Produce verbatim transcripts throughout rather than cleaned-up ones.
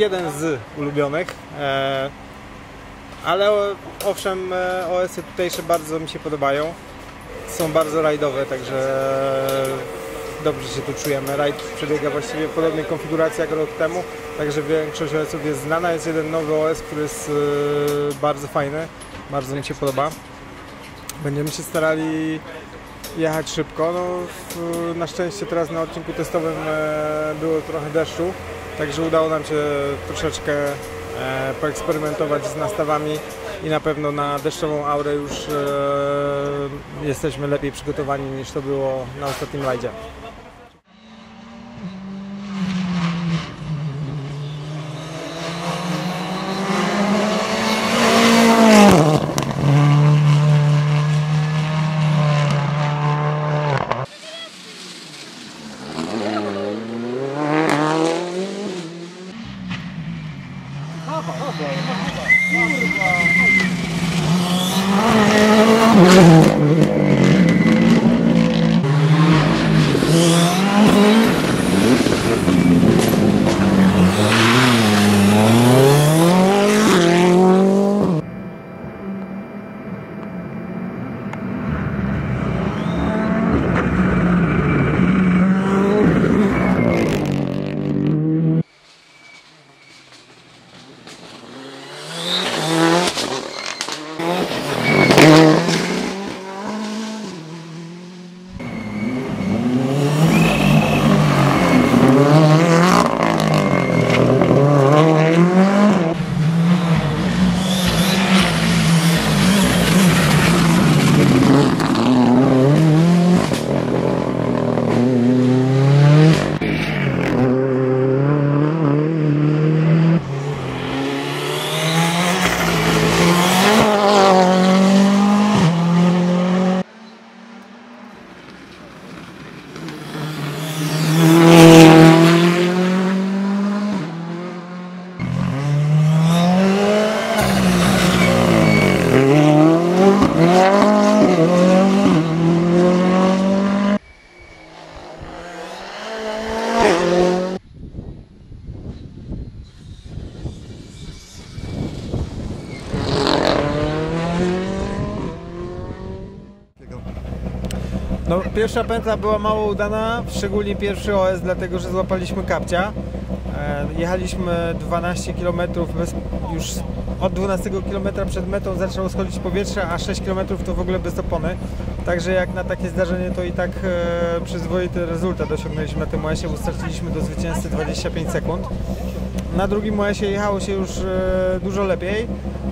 jeden z ulubionych, e, ale owszem, O S-y tutejsze bardzo mi się podobają. Są bardzo rajdowe, także dobrze się tu czujemy. Rajd przebiega właściwie w podobnej konfiguracji jak rok temu, także większość O S-ów jest znana. Jest jeden nowy O S, który jest bardzo fajny, bardzo mi się podoba. Będziemy się starali jechać szybko. No, na szczęście teraz na odcinku testowym było trochę deszczu, także udało nam się troszeczkę poeksperymentować z nastawami i na pewno na deszczową aurę już jesteśmy lepiej przygotowani niż to było na ostatnim rajdzie. No, pierwsza pętla była mało udana, szczególnie pierwszy O S, dlatego że złapaliśmy kapcia. E, jechaliśmy dwanaście kilometrów, bez, już od dwunastego kilometra przed metą zaczęło schodzić powietrze, a sześć kilometrów to w ogóle bez opony. Także jak na takie zdarzenie to i tak e, przyzwoity rezultat osiągnęliśmy na tym O S-ie, bo straciliśmy do zwycięzcy dwadzieścia pięć sekund. Na drugim O S-ie jechało się już e, dużo lepiej.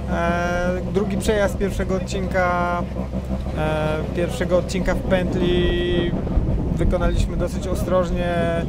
E, drugi przejazd pierwszego odcinka, e, pierwszego odcinka w pętli wykonaliśmy dosyć ostrożnie, e,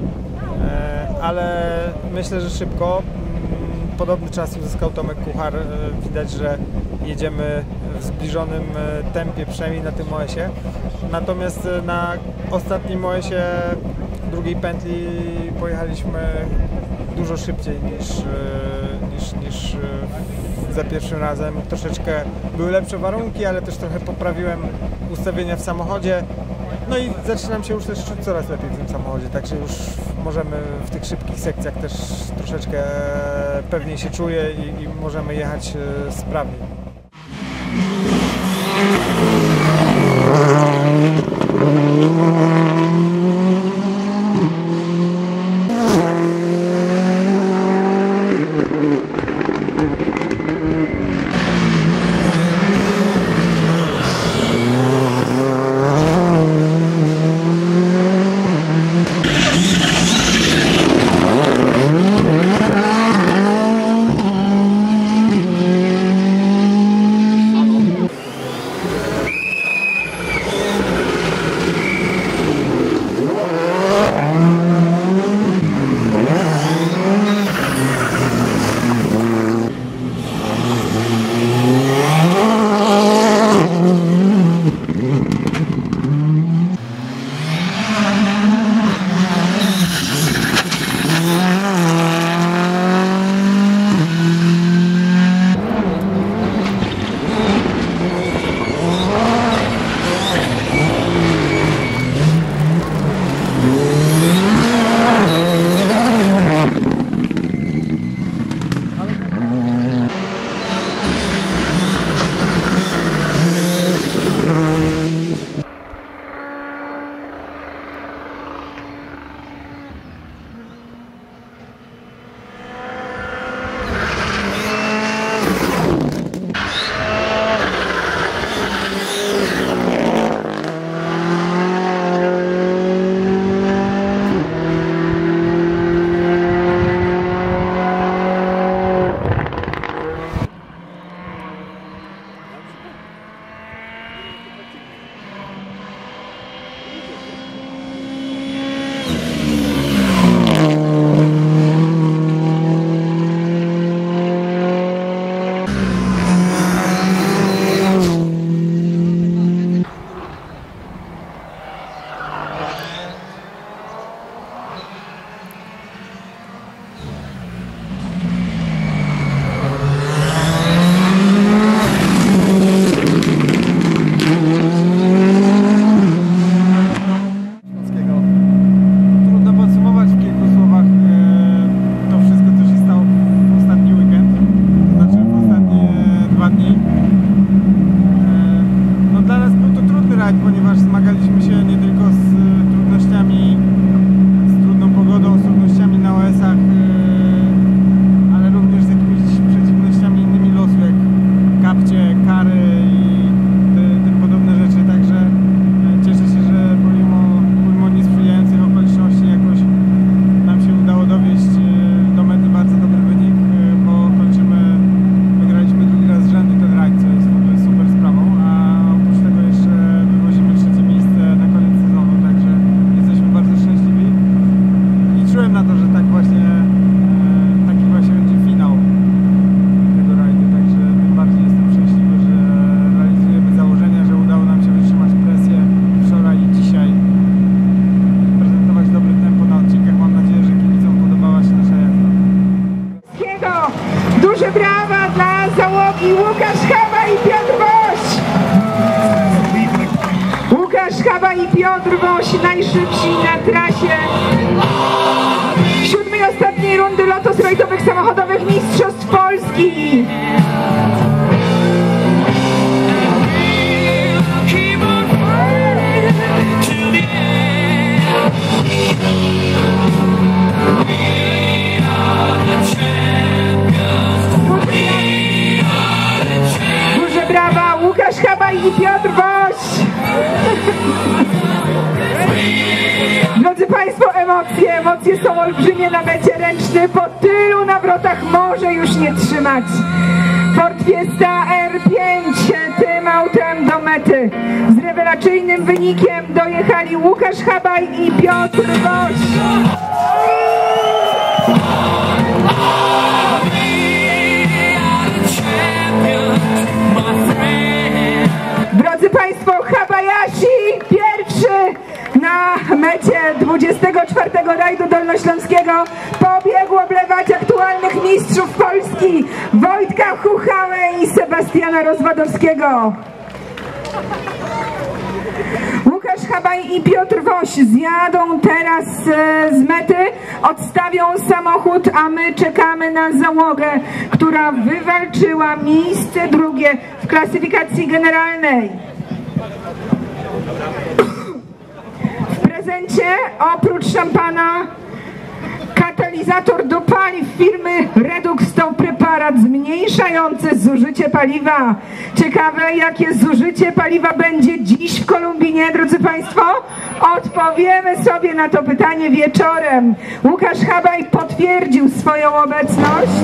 ale myślę, że szybko. Podobny czas uzyskał Tomek Kuchar. E, widać, że jedziemy w zbliżonym tempie, przynajmniej na tym O S-ie. Natomiast na ostatnim O S-ie drugiej pętli pojechaliśmy dużo szybciej niż, niż, niż za pierwszym razem. Troszeczkę były lepsze warunki, ale też trochę poprawiłem ustawienia w samochodzie. No i zaczynam się już też czuć coraz lepiej w tym samochodzie, także już możemy w tych szybkich sekcjach też troszeczkę pewniej się czuję i, i możemy jechać sprawniej. ponieważ zmagaliśmy się nie tylko z trudnościami, z trudną pogodą, z trudnościami na O S-ach, ale również z jakimiś przeciwnościami innymi losu, jak kapcie, kary i te, tym podobne rzeczy. Także cieszę się, że pomimo, pomimo niesprzyjających okoliczności jakoś nam się udało dowieść do mety. Bardzo dobry wynik, bo kończymy, wygraliśmy drugi raz z rzędu ten rajd, co jest w ogóle super sprawą, a oprócz tego jeszcze wywozimy trzecie miejsce na koniec sezonu, także jesteśmy bardzo szczęśliwi. Liczyłem na to, że tak właśnie, taki właśnie będzie finał tego rajdu, także tym bardziej jestem szczęśliwy, że realizujemy założenia, że udało nam się wytrzymać presję wczoraj i dzisiaj, prezentować dobre tempo na odcinkach. Mam nadzieję, że kibicom podobała się nasza jazda. Duże brawa dla załogi Łukasz Chaba i Piotr Woś! Łukasz Chaba i Piotr Woś najszybsi na trasie siódmej ostatniej rundy lotos rajdowych samochodowych Mistrzostw Polski. Duże brawa, Łukasz Chaba i Piotr Woś! Drodzy Państwo, emocje, emocje są olbrzymie na mecie. Ręczny po tylu nawrotach może już nie trzymać. Ford Fiesta R pięć tym autem do mety. Z rewelacyjnym wynikiem dojechali Łukasz Chaba i Piotr Woś. Drodzy Państwo, Habayashi pierwszy na mecie dwudziestego czwartego rajdu dolnośląskiego pobiegł oblewać aktualnych mistrzów Polski Wojtka Chuchałę i Sebastiana Rozwadowskiego. Łukasz Chaba i Piotr Woś zjadą teraz z mety, odstawią samochód, a my czekamy na załogę, która wywalczyła miejsce drugie w klasyfikacji generalnej. W prezencie oprócz szampana katalizator do paliw firmy Redux to preparat zmniejszający zużycie paliwa. Ciekawe, jakie zużycie paliwa będzie dziś w Kolumbinie, drodzy Państwo? Odpowiemy sobie na to pytanie wieczorem. Łukasz Chaba potwierdził swoją obecność.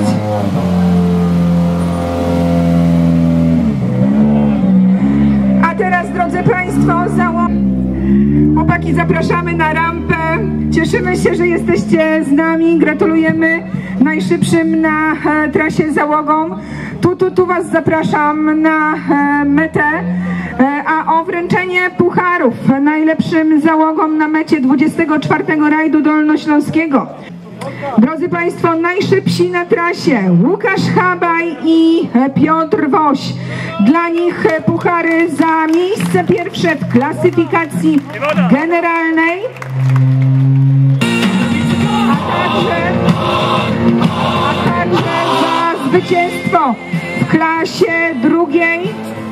A teraz, drodzy Państwo, zało... Chłopaki, zapraszamy na rampę. Cieszymy się, że jesteście z nami. Gratulujemy najszybszym na e, trasie załogom. Tu, tu, tu Was zapraszam na e, metę. E, a o wręczenie pucharów najlepszym załogom na mecie dwudziestego czwartego rajdu dolnośląskiego. Drodzy Państwo, najszybsi na trasie Łukasz Chaba i Piotr Woś. Dla nich puchary za miejsce pierwsze w klasyfikacji generalnej, a także, a także za zwycięstwo w klasie drugiej.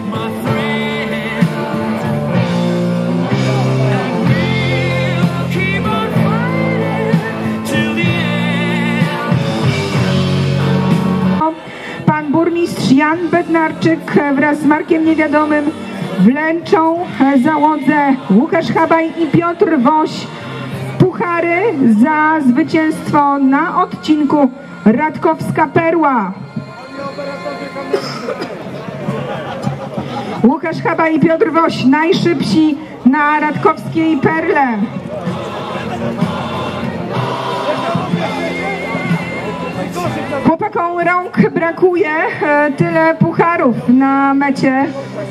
Pan burmistrz Jan Bednarczyk wraz z Markiem Niewiadomym wręczą załodze Łukasz Chaba i Piotr Woś puchary za zwycięstwo na odcinku Radkowska Perła. Łukasz Chaba i Piotr Woś najszybsi na Radkowskiej Perle. Chłopakom rąk brakuje, tyle pucharów na mecie.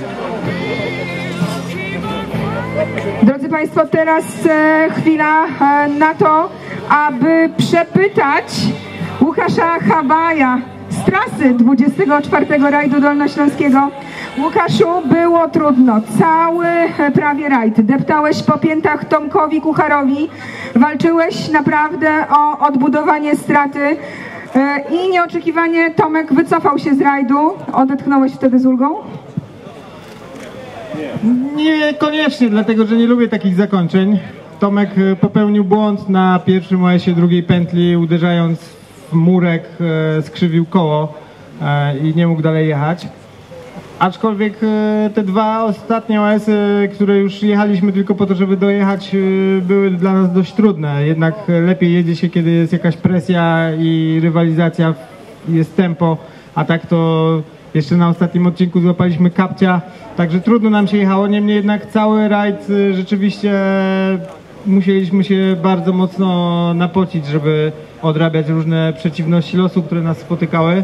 Drodzy Państwo, teraz chwila na to, aby przepytać Łukasza Chabaja z trasy dwudziestego czwartego rajdu dolnośląskiego. Łukaszu, było trudno, cały prawie rajd. Deptałeś po piętach Tomkowi Kucharowi, walczyłeś naprawdę o odbudowanie straty i nieoczekiwanie Tomek wycofał się z rajdu. Odetchnąłeś wtedy z ulgą? Niekoniecznie, dlatego że nie lubię takich zakończeń. Tomek popełnił błąd na pierwszym O S-ie drugiej pętli, uderzając w murek, skrzywił koło i nie mógł dalej jechać. Aczkolwiek te dwa ostatnie O S-y, które już jechaliśmy tylko po to, żeby dojechać, były dla nas dość trudne. Jednak lepiej jedzie się, kiedy jest jakaś presja i rywalizacja, jest tempo, a tak to jeszcze na ostatnim odcinku złapaliśmy kapcia, także trudno nam się jechało. Niemniej jednak cały rajd rzeczywiście musieliśmy się bardzo mocno napocić, żeby odrabiać różne przeciwności losu, które nas spotykały.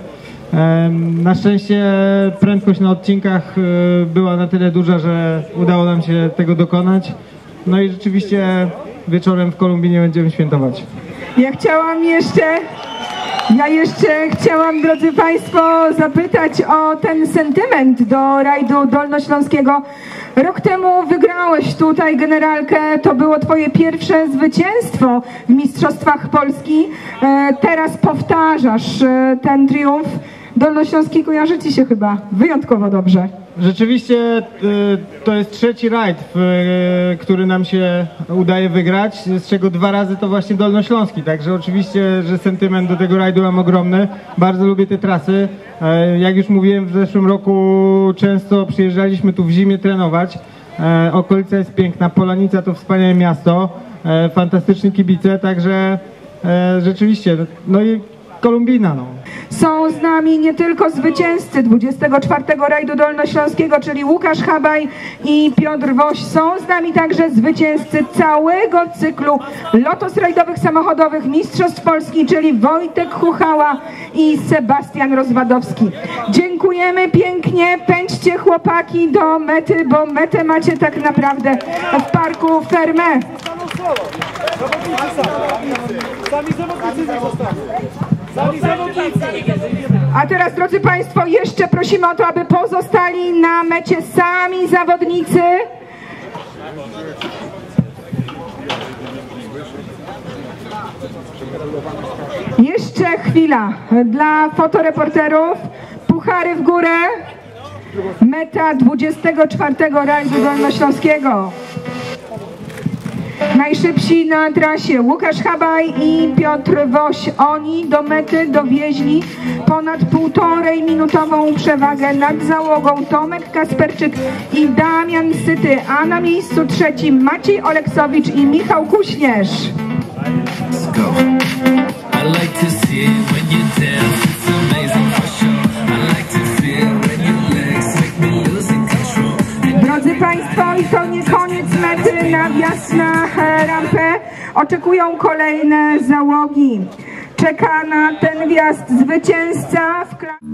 Na szczęście prędkość na odcinkach była na tyle duża, że udało nam się tego dokonać. No i rzeczywiście wieczorem w Kolumbii nie będziemy świętować. Ja chciałam jeszcze, ja jeszcze chciałam, drodzy Państwo, zapytać o ten sentyment do rajdu dolnośląskiego. Rok temu wygrałeś tutaj generalkę, to było Twoje pierwsze zwycięstwo w Mistrzostwach Polski. Teraz powtarzasz ten triumf. Dolnośląski kojarzy Ci się chyba wyjątkowo dobrze. Rzeczywiście to jest trzeci rajd, który nam się udaje wygrać, z czego dwa razy to właśnie dolnośląski, także oczywiście, że sentyment do tego rajdu mam ogromny. Bardzo lubię te trasy. Jak już mówiłem, w zeszłym roku często przyjeżdżaliśmy tu w zimie trenować. Okolica jest piękna, Polanica to wspaniałe miasto, fantastyczni kibice, także rzeczywiście, no i Kolumbina, no. Są z nami nie tylko zwycięzcy dwudziestego czwartego rajdu dolnośląskiego, czyli Łukasz Habaj i Piotr Woś. Są z nami także zwycięzcy całego cyklu lotos rajdowych samochodowych Mistrzostw Polski, czyli Wojtek Chuchała i Sebastian Rozwadowski. Dziękujemy pięknie, pędźcie chłopaki do mety, bo metę macie tak naprawdę w parku Ferme. Sami zawodnicy nie zostaną. A teraz, drodzy Państwo, jeszcze prosimy o to, aby pozostali na mecie sami zawodnicy. Jeszcze chwila dla fotoreporterów. Puchary w górę. Meta dwudziestego czwartego rajdu dolnośląskiego. Najszybsi na trasie Łukasz Habaj i Piotr Woś. Oni do mety dowieźli ponad półtorej minutową przewagę nad załogą Tomek Kasperczyk i Damian Syty, a na miejscu trzecim Maciej Oleksowicz i Michał Kuśnierz. Drodzy Państwo, i to nie koniec mety, na wjazd na rampę oczekują kolejne załogi. Czeka na ten wjazd zwycięzca w klasie.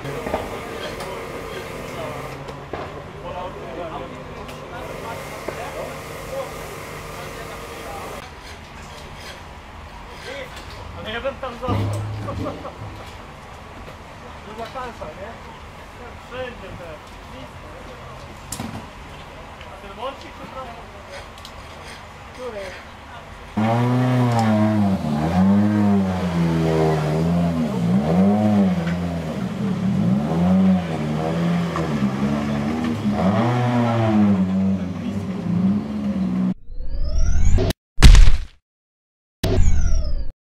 Ale ja bym tam został. Druga szansa, nie? Wszędzie te. A ten mącik to tam... Który?